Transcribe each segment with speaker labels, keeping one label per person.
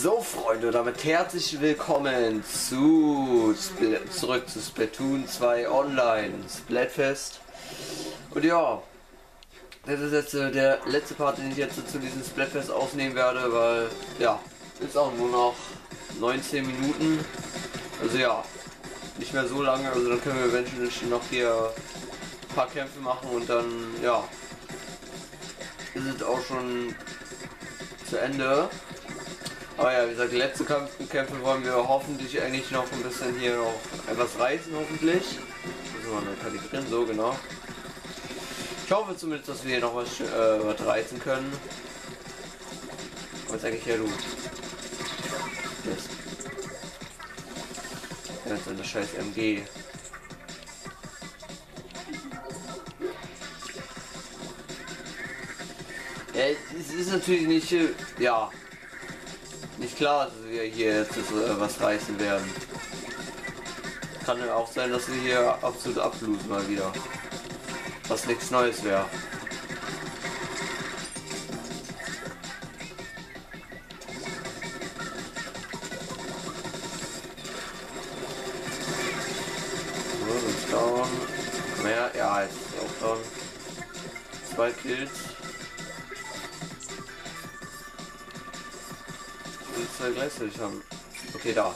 Speaker 1: So Freunde, damit herzlich willkommen zurück zu Splatoon 2 Online Splatfest. Und ja, das ist jetzt der letzte Part, den ich jetzt zu diesem Splatfest aufnehmen werde, weil ja, ist auch nur noch 19 Minuten. Also ja, nicht mehr so lange, also dann können wir eventuell noch hier ein paar Kämpfe machen und dann ja, ist es auch schon zu Ende. Aber ja, wie gesagt, die letzten Kämpfe wollen wir hoffentlich eigentlich noch ein bisschen hier noch etwas reißen, hoffentlich. Müssen wir mal kalibrieren, so genau. Ich hoffe zumindest, dass wir hier noch was reißen können. Was ist eigentlich hier, du? Yes. Ja, so eine scheiß MG. Ja, es ist natürlich nicht, ja, nicht klar, dass wir hier jetzt was reißen werden. Kann ja auch sein, dass wir hier absolut ablosen mal wieder. Was nichts Neues wäre. So, ist down. Mehr, ja, jetzt ist auch down. 2 Kills. Zwei gleichzeitig haben. Okay, da.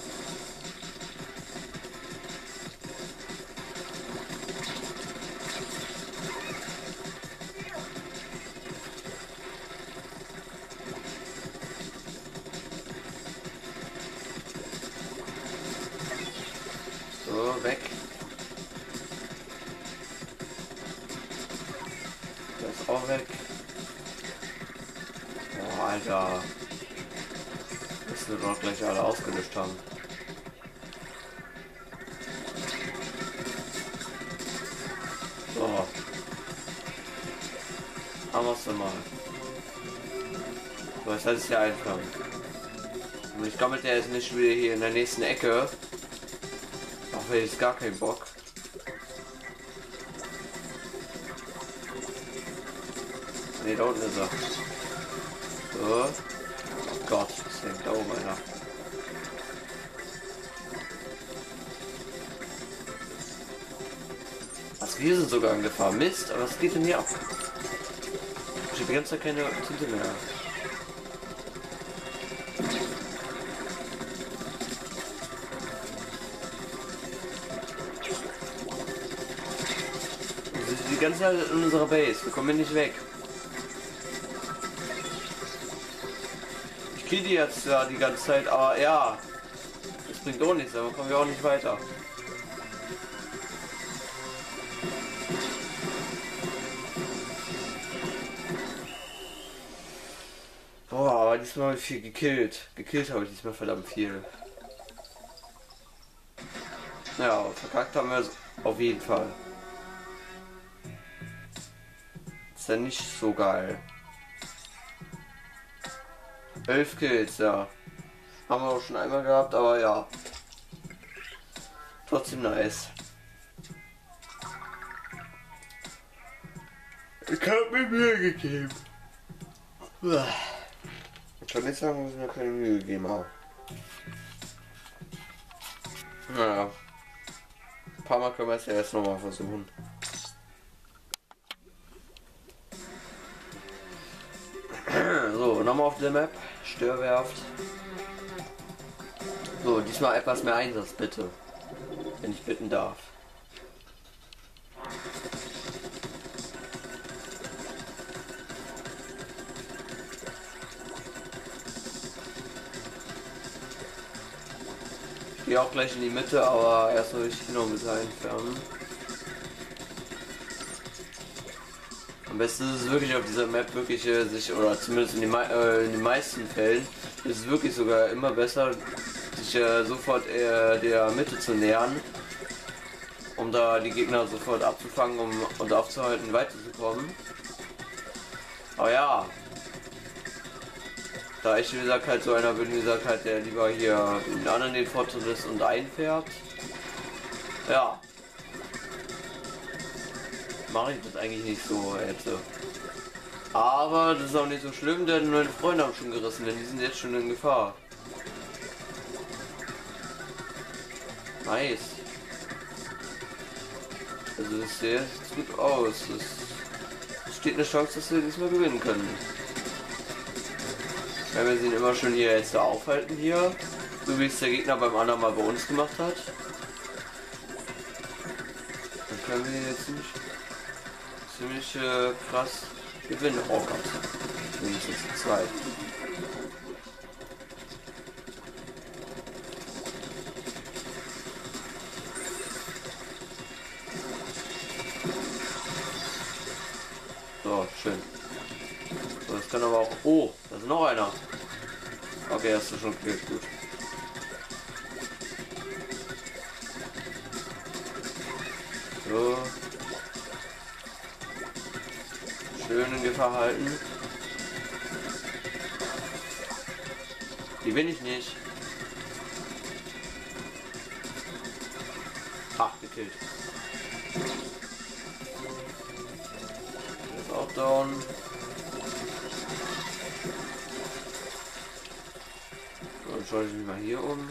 Speaker 1: So, weg. Der ist auch weg. Oh, Alter. Dass wir doch gleich alle ausgelöscht haben. So. Haben wir es dann mal. So, jetzt hat es hier einfangen. Und ich glaube, der ist nicht wieder hier in der nächsten Ecke. Auch hätte ich gar keinen Bock. Ne, da unten ist er. So. Oh Gott, das hängt da oben einer. Was, wir sind sogar angefahren. Mist, aber was geht denn hier ab? Ich habe die ganze Zeit keine Tinte mehr. Wir sind die ganze Zeit in unserer Base. Wir kommen hier nicht weg. Ich kill die jetzt ja die ganze Zeit, aber ja, das bringt auch nichts, aber kommen wir auch nicht weiter. Boah, aber diesmal habe ich viel gekillt. Gekillt habe ich diesmal verdammt viel. Ja, verkackt haben wir es auf jeden Fall. Ist ja nicht so geil. 11 Kills, ja. Haben wir auch schon einmal gehabt, aber ja. Trotzdem nice. Ich hab mir Mühe gegeben. Ich kann nicht sagen, dass ich mir keine Mühe gegeben habe. Naja. Ein paar Mal können wir es ja jetzt nochmal versuchen. So, nochmal auf der Map. Störwerft. So, diesmal etwas mehr Einsatz, bitte. Wenn ich bitten darf. Ich gehe auch gleich in die Mitte, aber erst will ich noch ein bisschen entfernen. Am besten ist es wirklich auf dieser Map wirklich sich, oder zumindest in den meisten Fällen, ist es wirklich sogar immer besser, sich sofort der Mitte zu nähern, um da die Gegner sofort abzufangen und aufzuhalten, weiterzukommen. Aber ja, da ich wie gesagt halt so einer bin, wie gesagt halt, der lieber hier den anderen den Vortritt ist und einfährt, ja, mache ich das eigentlich nicht so jetzt. Aber das ist auch nicht so schlimm, denn meine Freunde haben schon gerissen, denn die sind jetzt schon in Gefahr. Nice. Also das sieht jetzt gut aus. Es steht eine Chance, dass wir diesmal gewinnen können. Wenn wir sie immer schon hier jetzt aufhalten hier, so wie es der Gegner beim anderen Mal bei uns gemacht hat, dann können wir jetzt ziemlich krass gewinnen. Oh Gott, wir sind jetzt zu zweit. So, schön. So, das kann aber auch... Oh, da ist noch einer. Okay, hast du schon gekillt, gut. So. Schön in Gefahr halten. Die bin ich nicht. Ach, gekillt. Der ist auch down. Dann schaue ich mich mal hier um.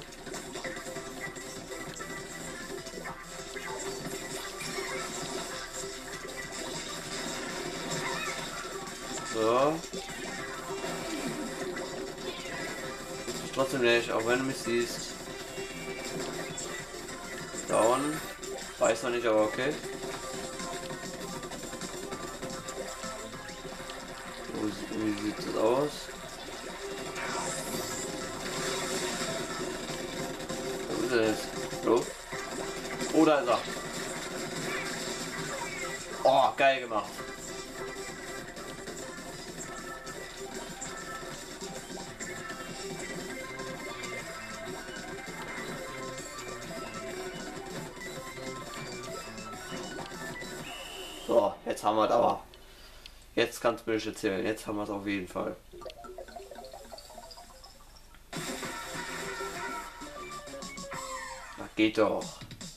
Speaker 1: So. Trotzdem nicht, auch wenn du mich siehst. Down. Weiß noch nicht, aber okay. Wie sieht das aus? Wo ist er jetzt? So. Oh, da ist er. Oh, geil gemacht. So, jetzt haben wir es aber. Jetzt kannst du mir erzählen. Jetzt haben wir es auf jeden Fall. Na, geht doch.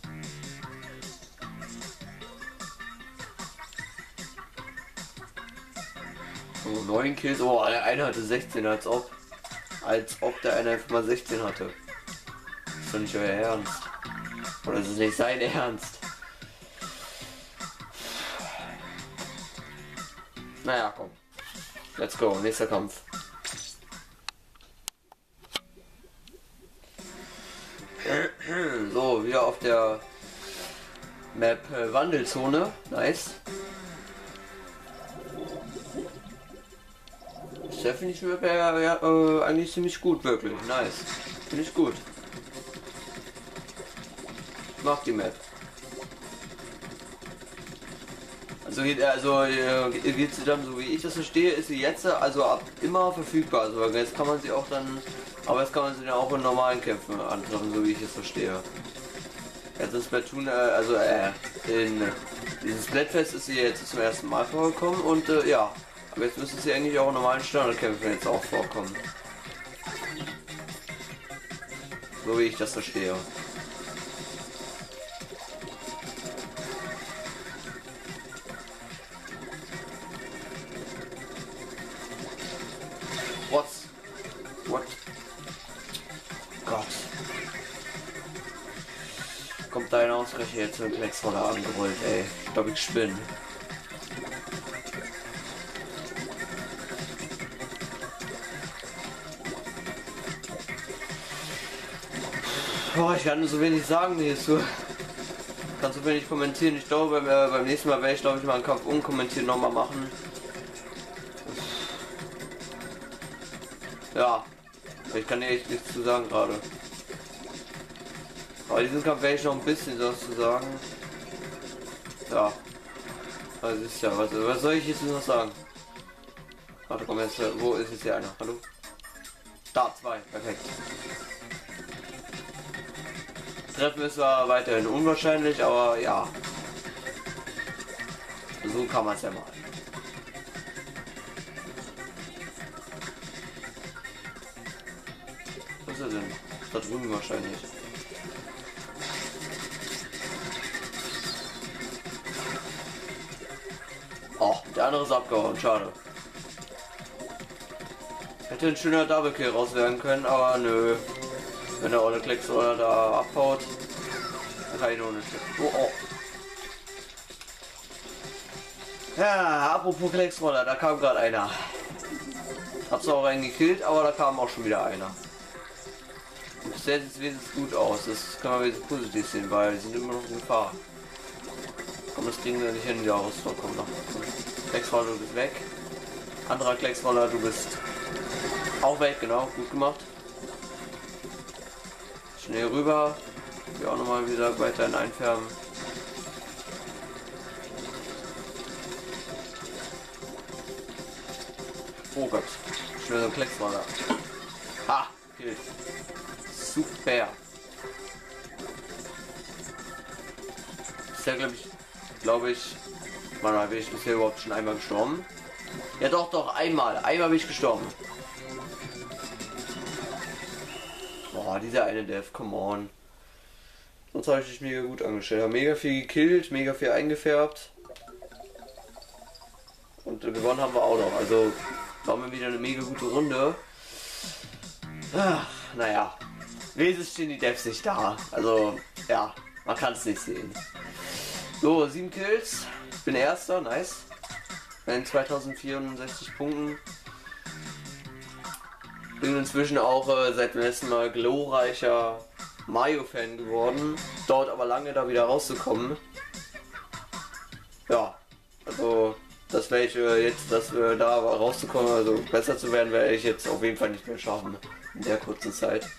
Speaker 1: So, 9 Kills. Oh, der eine hatte 16, als ob der eine einfach mal 16 hatte. Das ist doch nicht euer Ernst. Oder ist es nicht sein Ernst? Naja, komm. Let's go, nächster Kampf. So, wieder auf der Map Wandelzone. Nice. Das finde ich eigentlich ziemlich gut, wirklich. Nice. Finde ich gut. Ich mag die Map. Also geht sie dann, so wie ich das verstehe, ist sie jetzt also immer verfügbar. Also jetzt kann man sie auch dann, aber jetzt kann man sie dann auch in normalen Kämpfen antreffen, so wie ich es verstehe. Jetzt in Splatoon, in dieses Splatfest ist sie jetzt zum ersten Mal vorgekommen und ja, aber jetzt müsste sie eigentlich auch in normalen Standardkämpfen jetzt auch vorkommen. So wie ich das verstehe. What? Gott. Kommt da ein ausgerechnet jetzt mit dem Lex-Roller angerollt, ey. Ich glaube, ich spinne. Boah, ich kann nur so wenig sagen hierzu. Kann so wenig kommentieren. Ich glaube, beim nächsten Mal werde ich, glaube ich, mal einen Kampf unkommentiert nochmal machen. Ja, ich kann dir echt nichts zu sagen gerade. Aber diesen Kampf werde ich noch ein bisschen was zu sagen. Ja. Also ist ja, was soll ich jetzt noch sagen? Warte, komm jetzt, wo ist jetzt hier einer? Hallo? Da, 2, perfekt. Treffen ist zwar weiterhin unwahrscheinlich, aber ja. So kann man es ja mal. Was ist er denn? Da drüben wahrscheinlich. Oh, der andere ist abgehauen, schade. Hätte ein schöner Double Kill raus werden können, aber nö. Wenn der Olle Klecksroller da abhaut, dann kann ich nur nicht. Oh, oh. Ja, apropos Klecksroller, da kam gerade einer. Hab's auch einen gekillt, aber da kam auch schon wieder einer. Und bisher sieht es wenigstens gut aus. Das kann man wenigstens positiv sehen, weil die sind immer noch in Gefahr. Komm, das kriegen wir nicht hin, die Ausdruck kommt noch. Klecksroller, du bist weg. Anderer Klecksroller, du bist auch weg, genau, gut gemacht. Schnell rüber. Wir auch nochmal wieder weiterhin einfärben. Oh Gott, schnell so ein Klecksroller. Ha, okay. Super. Ist ja, glaube ich, Mann, bin ich bisher überhaupt schon einmal gestorben? Ja doch, einmal bin ich gestorben. Boah, dieser eine Dev, come on. Sonst habe ich dich mega gut angestellt. Habe mega viel gekillt, mega viel eingefärbt. Und gewonnen haben wir auch noch. Also waren wir wieder eine mega gute Runde. Ach, naja. Wesentlich stehen die Devs nicht da. Also, ja, man kann es nicht sehen. So, 7 Kills. Ich bin Erster, nice. Mit 2064 Punkten. Bin inzwischen auch seit dem letzten Mal glorreicher Mario-Fan geworden. Dauert aber lange, da wieder rauszukommen. Ja, also das werde ich jetzt, dass wir da rauszukommen, also besser zu werden, werde ich jetzt auf jeden Fall nicht mehr schaffen in der kurzen Zeit.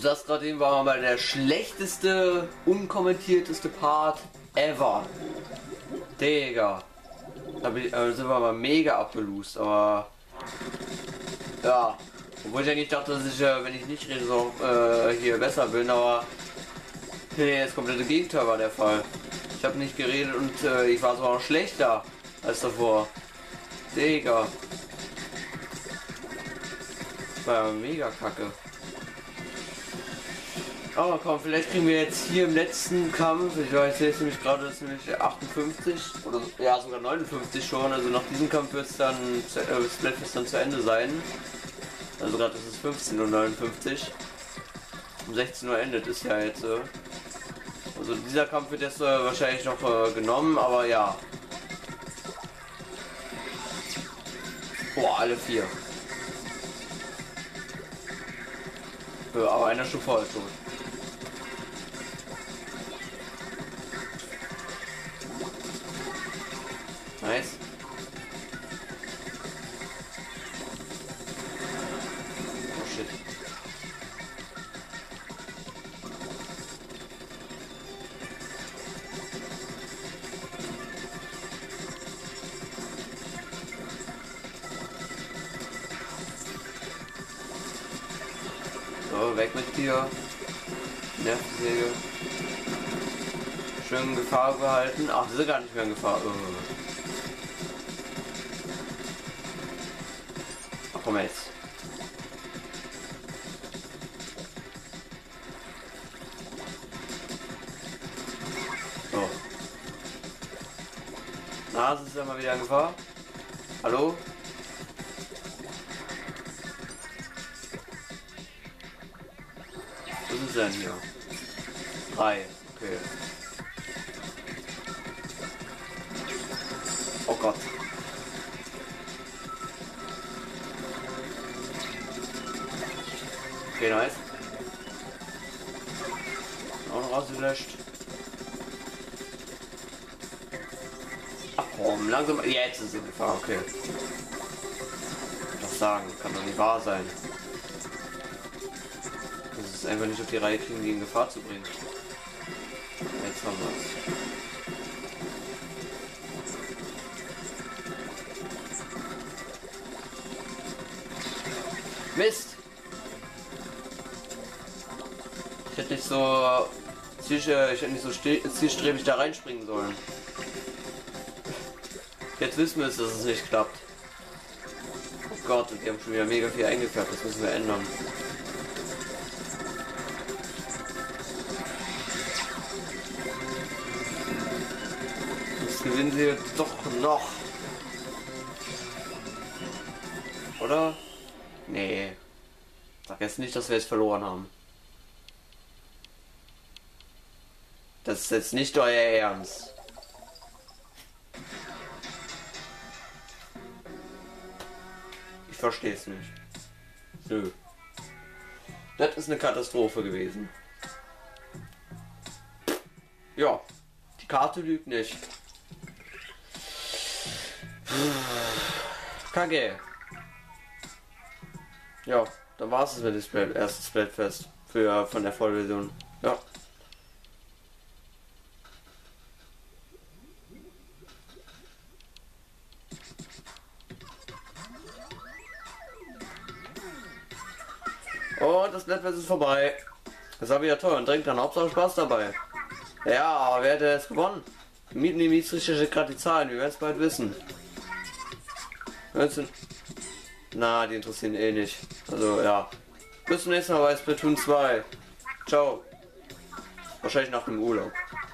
Speaker 1: das gerade eben war mal der schlechteste, unkommentierteste Part ever. Digga. Da sind wir mal mega abgelust, aber ja. Obwohl ich eigentlich dachte, dass ich, wenn ich nicht rede, so hier besser bin, aber nee, das komplette Gegenteil war der Fall. Ich habe nicht geredet und ich war sogar noch schlechter als davor. Digga. Das war ja mega kacke. Aber komm, vielleicht kriegen wir jetzt hier im letzten Kampf, ich weiß jetzt nämlich gerade, das ist nämlich 58 oder ja sogar 59 schon, also nach diesem Kampf wird es dann, Splatfest dann zu Ende sein. Also gerade ist es 15:59 Uhr. Um 16 Uhr endet es ja jetzt. Also dieser Kampf wird jetzt wahrscheinlich noch genommen, aber ja. Boah, alle 4. Aber einer schon voll tot. Nice. Oh shit. So, weg mit dir. Nervensäge. Schön in Gefahr behalten. Ach, sie sind gar nicht mehr in Gefahr. Ach, komm jetzt. So. Na, sie ist ja mal wieder in Gefahr. Hallo? Was ist denn hier? 3. Okay. Oh Gott. Okay, nice. Auch noch ausgelöscht. Ach komm, langsam. Jetzt ist sie in Gefahr, okay. Doch sagen, kann doch nicht wahr sein. Das ist einfach nicht auf die Reihe kriegen, die in Gefahr zu bringen. Jetzt haben wir es. Mist! Ich hätte nicht so zielstrebig da reinspringen sollen. Jetzt wissen wir es, dass es nicht klappt. Oh Gott, und die haben schon wieder mega viel eingefärbt, das müssen wir ändern. Jetzt gewinnen sie doch noch. Oder? Nee. Sag jetzt nicht, dass wir jetzt verloren haben. Das ist jetzt nicht euer Ernst. Ich verstehe es nicht. Nö. Das ist eine Katastrophe gewesen. Ja. Die Karte lügt nicht. Kacke. Ja, dann war es mit dem ersten Splatfest von der Vollversion. Ja. Und das Splatfest ist vorbei. Das war wieder toll und trinkt dann Hauptsache Spaß dabei. Ja, aber wer hätte jetzt gewonnen? Mieten die Mietstriche gerade die Zahlen, wir werden es bald wissen. 19. Na, die interessieren eh nicht. Also ja. Bis zum nächsten Mal bei Splatoon 2. Ciao. Wahrscheinlich nach dem Urlaub.